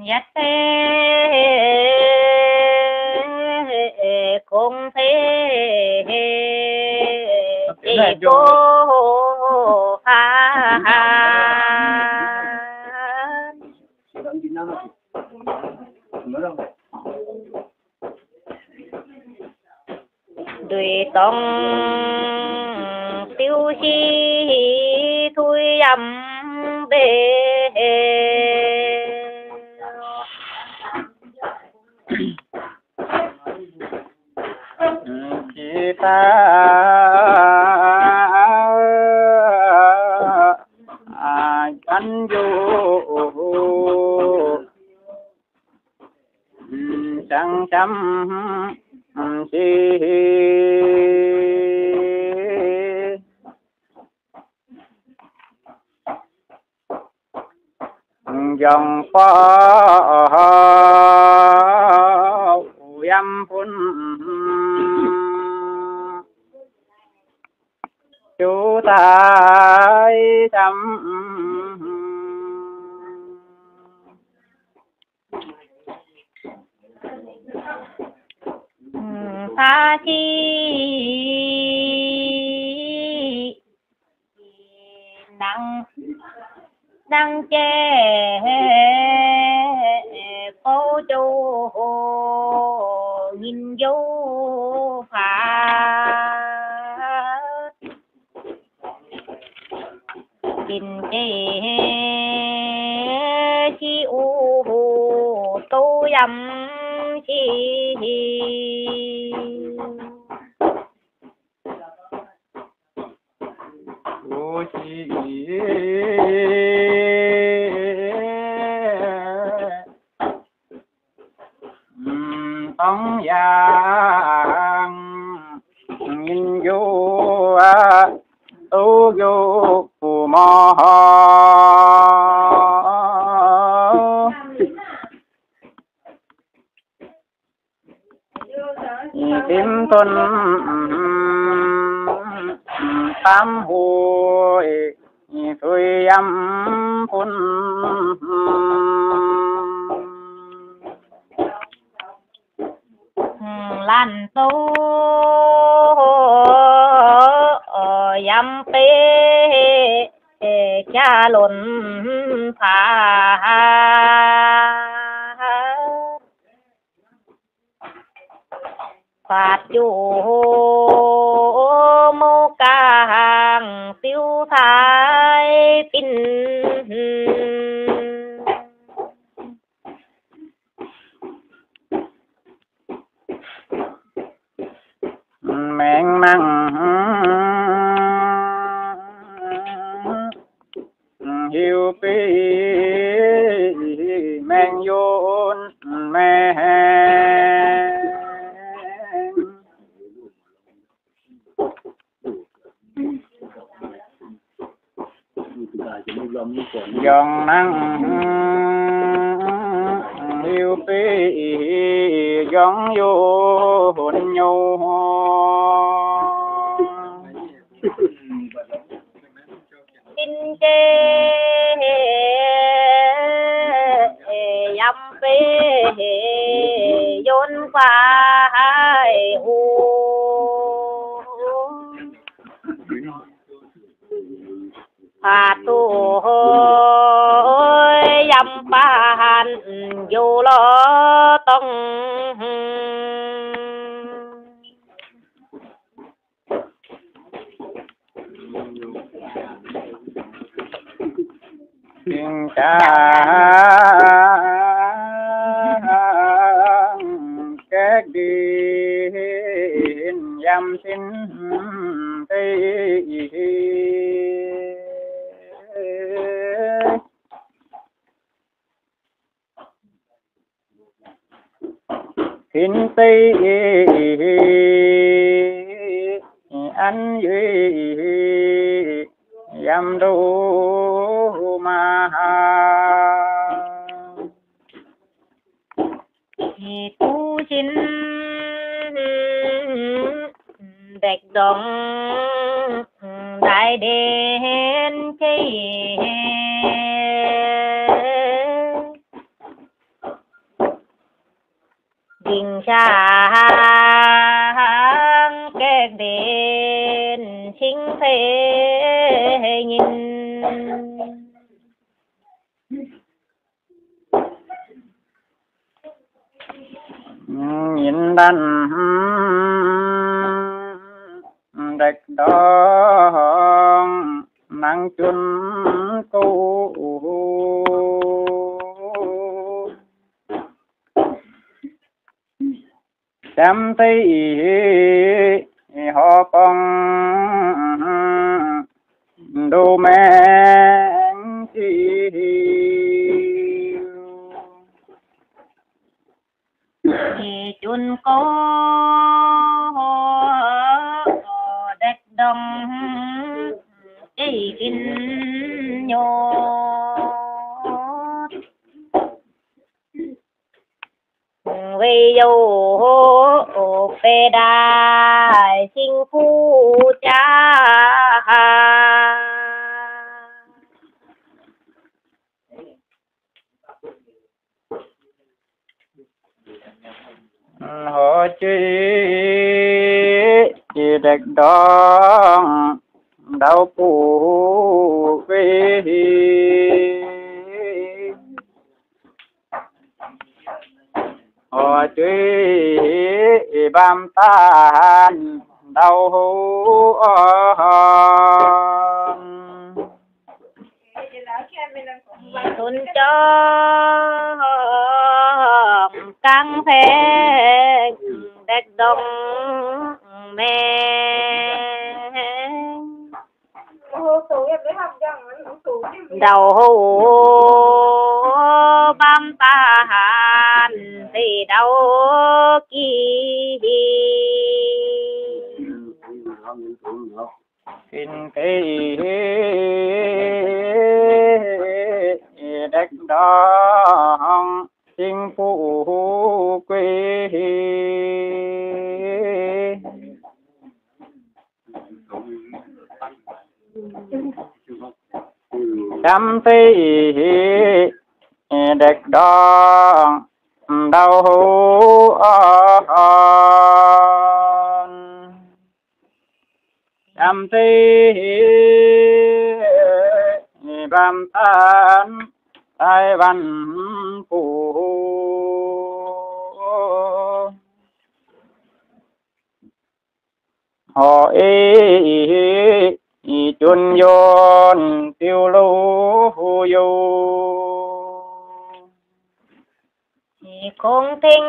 ยัดเตคงเทโกหาด้วยต้องtiêu chi thui âm bề chỉ ta anh du chẳng chăm chi dòng phó yam phun chú tại chăm tha chi nặng năng chê cô chú nhìn vô phá nhìn chê chi u tu dâm chi ô chi tông giang nhìn vô tu vô phù mò tim tuần tam hồi tôi âm phun lan tu yam pe cha luận phá phạt chủ mô ca hàng tiêu thái tin mẹn măng hiu pi men yôn mẹ dòng nắng hiu pi dòng vô hồn nhau tin chê yam pe yon phai hu phạt tu yam pan vô lo tông tình cha các điên yam xin tây xin tây anh dưới yam đô ma tu xin đẹp đồng đại đến chi tình sáng kẹt đến chính phê nhìn nhìn đàn đạch đó nắng chuân câu chăm thấy họ con đồ men chi thì chun có đất đông chỉ kinh nhô vì dấu phê đài sinh phu cha họ chỉ đẹp đó đau phụ về họ chỉ bám tan đau tuân cho căng phê đất đông mẹ đầu hù bám ta hàn thì đâu kỳ kinh cái đất đó chính phủ quê chăm thấy đất đó đau chăm thấy bám tan tai văn phủ họ chuân yon tiêu lô yo không thinh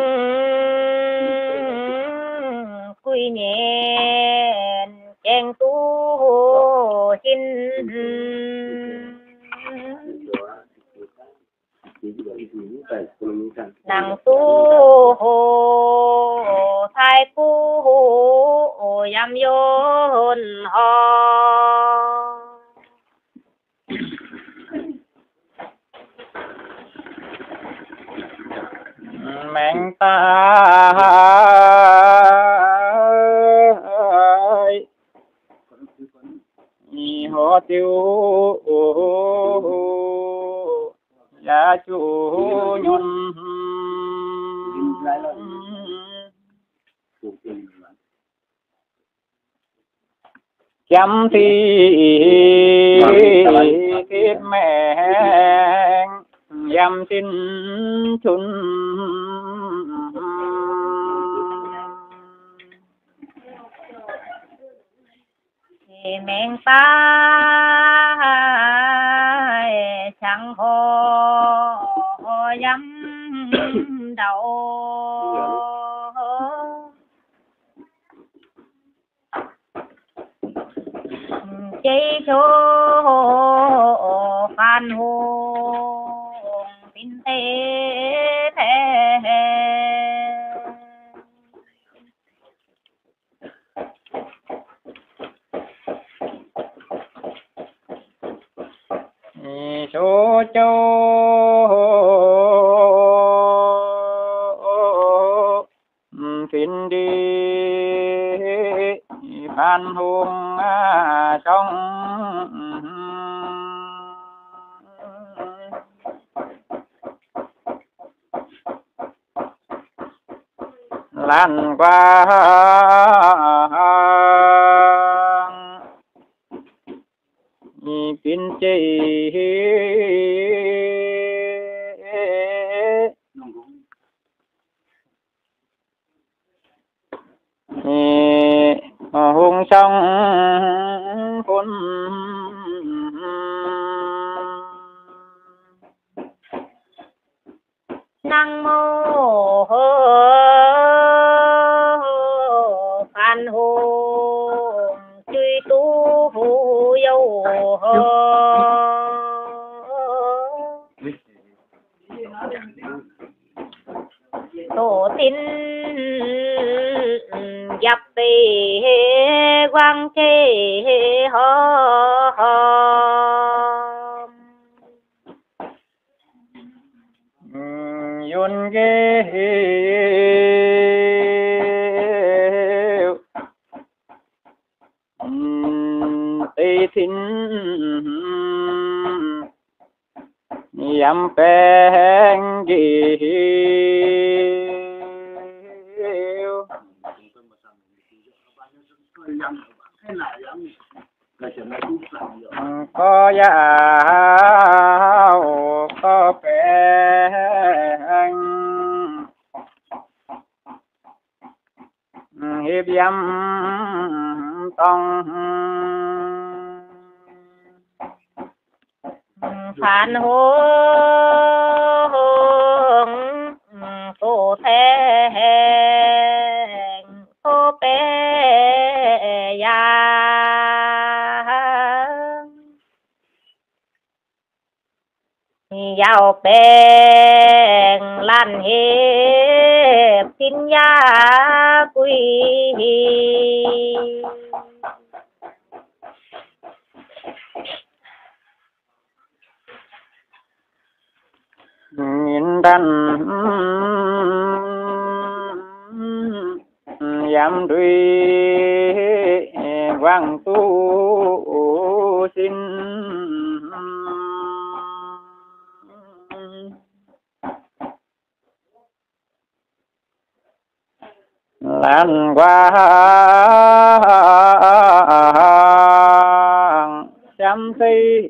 quy nhện chèn tu xin nàng tu hồ thái phu hồ yam yon ho mẹn ta họ tiêu giá chủ nhun chăm thì kiếp mẹ dăm xin chun thì mẹn ta chẳng hồ dám đầu chế số phan hùng tin thế thế số châu phiền đi phan hùng trong lan quang kín chi hùng sông phun Năng mô Phan Hùng truy tu phù dâu tổ tin dập tì quang chế ho yun ghê tây thính yam bèn gì có giáo có bèn hiệp dâm tông Phan Hùng tổ thẹn tổ bé ya giao bèn lan hiệp xin ya quy nhìn đàn dám duy quang tu xin lan quang chăm thi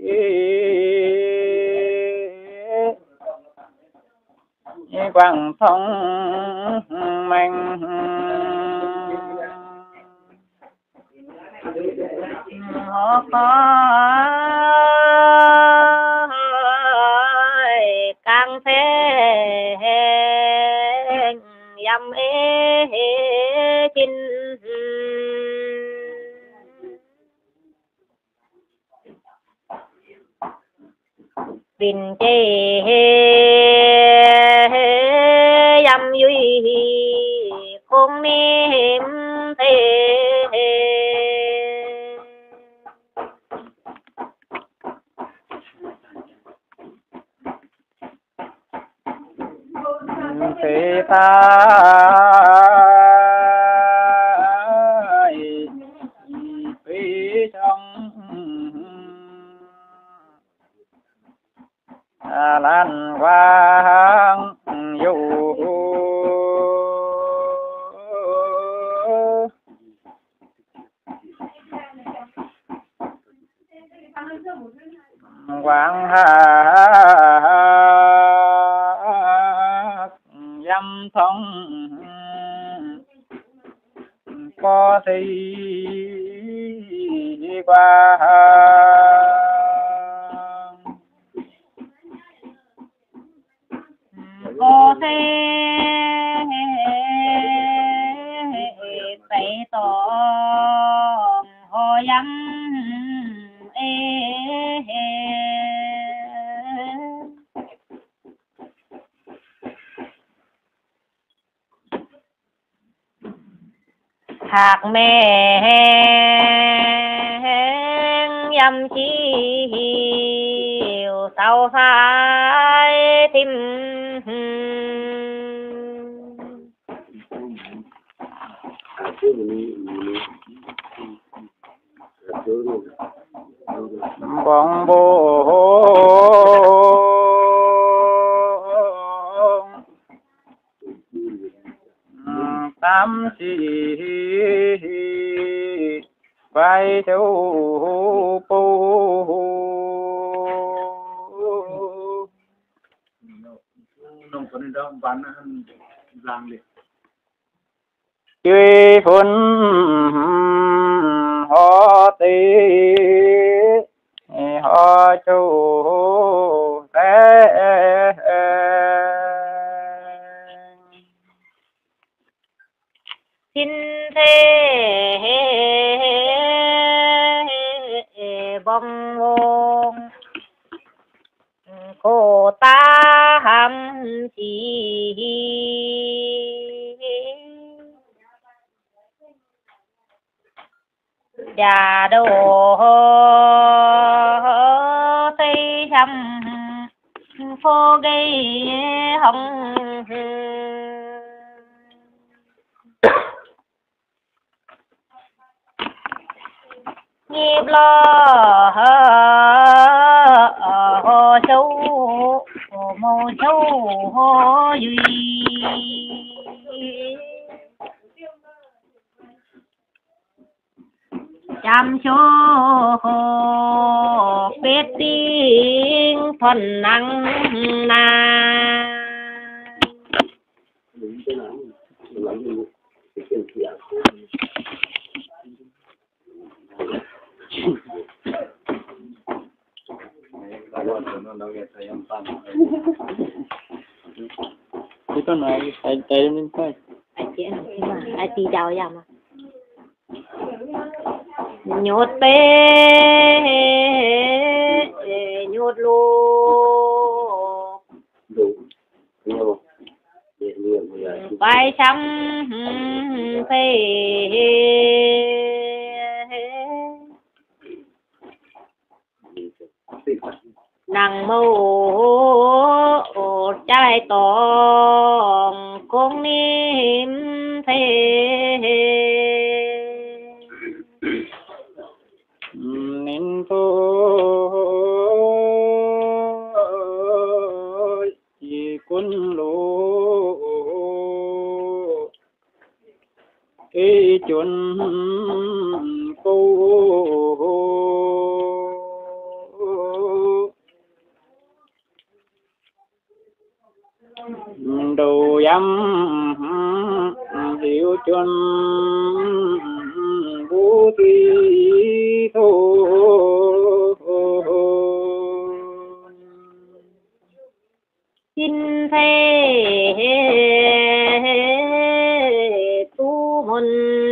quang thông minh họ có càng phê dâm ế chinh bình chê dâm duy không niệm thế thế ta phía trong lan quang dụ quang hạ dâm thông có thi qua có thể phải tỏ họ dâm hạt mẹ dâm chi hiểu sau phải tìm bong bồ ta vai châu po nông dân đó bán làng liền chơi phun họ tê họ châu té xin thế bông bông cô ta hầm chỉ già đồ tây thăm phô gây hồng nghiệp lo hồ châu mô châu hồ duy chăm số biết tiếng thuần năng na cái con này tay tay lên tay ai chị nào thế mà ai chị chào giảm à nhột bê nhột lô bài xăm phê nàng mâu trái tòng con niệm thế nên thôi chỉ quân lô cái chuẩn cô đầu dăm hiểu chuẩn vũ thi thô xin thế tu môn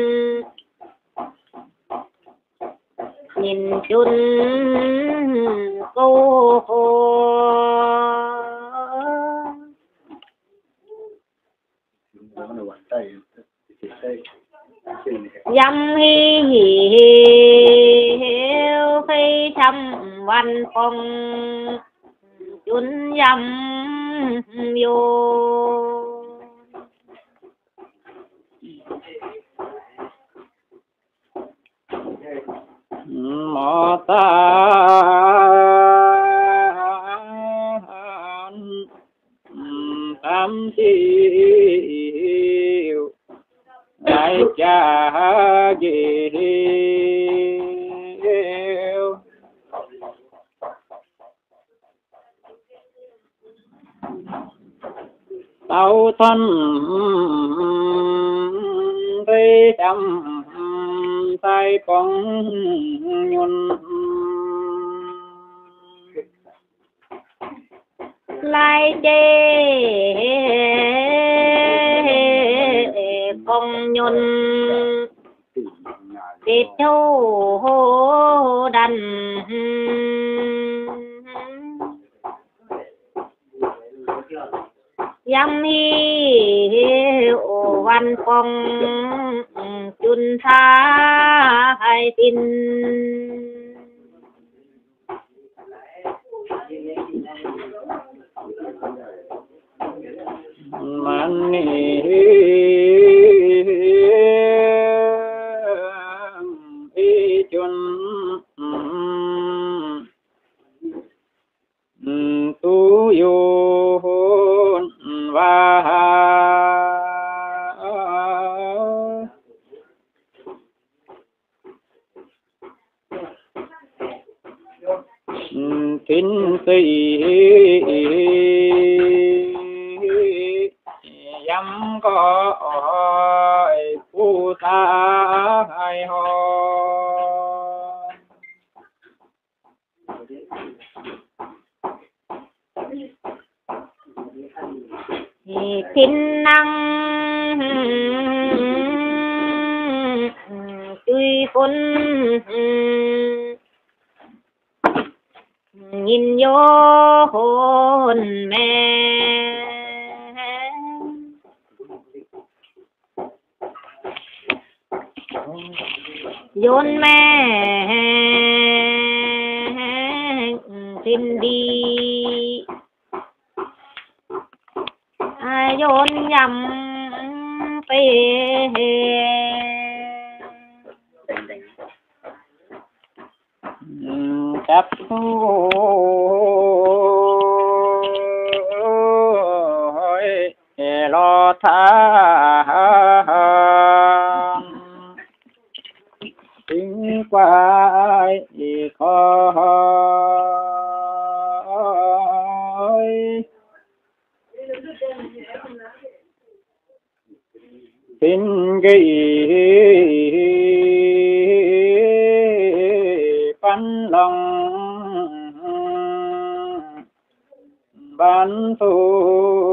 nhìn chun câu dâm hi hiếu phi thăm văn phong chun dâm vô mò ta tam siêu đại cha diệu tao thân thế trăm tay con nhun lai chê con nhun kết thâu đành dâm hi văn phong chun tha hai tin man y chun tu yun va thính sĩ dám có phu sa hai ho thiên năng tùy phun nhìn vô hồn mẹ dồn mẹ xin đi dồn nhầm về chấp lo tha tính quay khói tin ghi pan lòng ban thu